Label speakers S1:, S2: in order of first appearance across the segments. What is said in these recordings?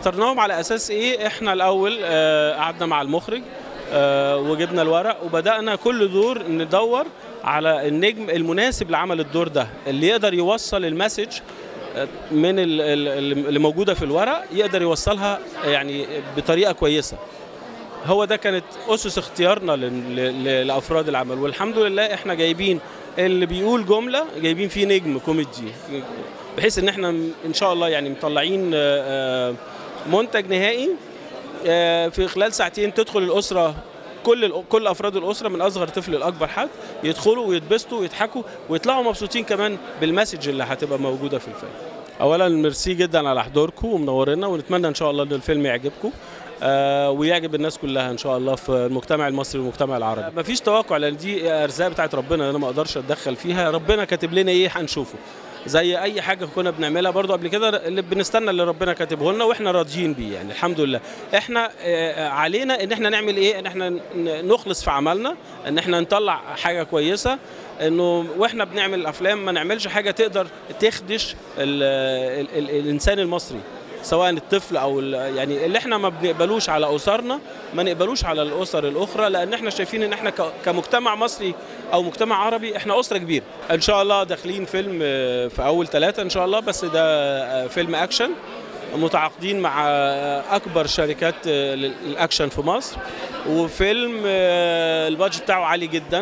S1: اخترناهم على اساس ايه؟ احنا الاول قعدنا مع المخرج وجبنا الورق وبدانا كل دور ندور على النجم المناسب لعمل الدور ده، اللي يقدر يوصل المسج من اللي موجوده في الورق، يقدر يوصلها يعني بطريقه كويسه. هو ده كانت اسس اختيارنا لافراد العمل، والحمد لله احنا جايبين اللي بيقول جمله جايبين فيه نجم كوميدي، بحيث ان احنا ان شاء الله يعني مطلعين منتج نهائي في خلال ساعتين تدخل الاسره، كل افراد الاسره من اصغر طفل لاكبر حد يدخلوا ويتبسطوا ويضحكوا ويطلعوا مبسوطين كمان بالمسج اللي هتبقى موجوده في الفيلم. اولا ميرسي جدا على حضوركم ومنورنا، ونتمنى ان شاء الله ان الفيلم يعجبكم ويعجب الناس كلها ان شاء الله في المجتمع المصري والمجتمع العربي. مفيش توقع لان دي ارزاق بتاعت ربنا، انا ما اقدرش اتدخل فيها، ربنا كاتب لنا ايه هنشوفه. زي اي حاجه كنا بنعملها برضو قبل كده، اللي بنستنى اللي ربنا كاتبه لنا واحنا راضيين بيه يعني الحمد لله. احنا علينا ان احنا نعمل ايه؟ ان احنا نخلص في عملنا، ان احنا نطلع حاجه كويسه، انه واحنا بنعمل الافلام ما نعملش حاجه تقدر تخدش الانسان المصري، سواء الطفل او يعني اللي احنا ما بنقبلوش على اسرنا ما نقبلوش على الاسر الاخرى، لان احنا شايفين ان احنا كمجتمع مصري او مجتمع عربي احنا اسره كبيره. ان شاء الله داخلين فيلم في اول 3 ان شاء الله، بس ده فيلم اكشن، متعاقدين مع اكبر شركات الاكشن في مصر، وفيلم البادجت بتاعه عالي جدا.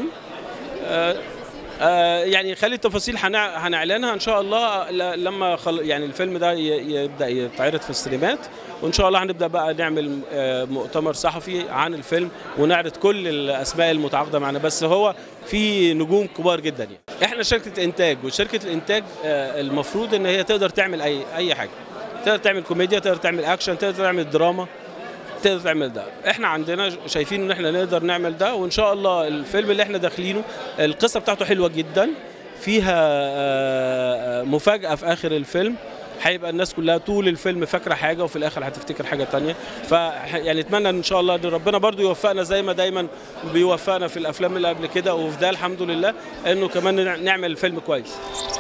S1: يعني خلي التفاصيل هنعلنها ان شاء الله لما يعني الفيلم ده يبدا يتعرض في السينمات، وان شاء الله هنبدا بقى نعمل مؤتمر صحفي عن الفيلم ونعرض كل الاسماء المتعاقده معنا. بس هو في نجوم كبار جدا يعني. احنا شركه انتاج، وشركه الانتاج المفروض ان هي تقدر تعمل اي حاجه، تقدر تعمل كوميديا، تقدر تعمل اكشن، تقدر تعمل دراما، تقدر تعمل ده. احنا عندنا شايفين ان احنا نقدر نعمل ده، وان شاء الله الفيلم اللي احنا داخلينه القصه بتاعته حلوه جدا، فيها مفاجاه في اخر الفيلم، هيبقى الناس كلها طول الفيلم فاكره حاجه وفي الاخر هتفتكر حاجه ثانيه. يعني اتمنى ان شاء الله ان ربنا برضو يوفقنا زي ما دايما بيوفقنا في الافلام اللي قبل كده، وفي ده الحمد لله انه كمان نعمل فيلم كويس.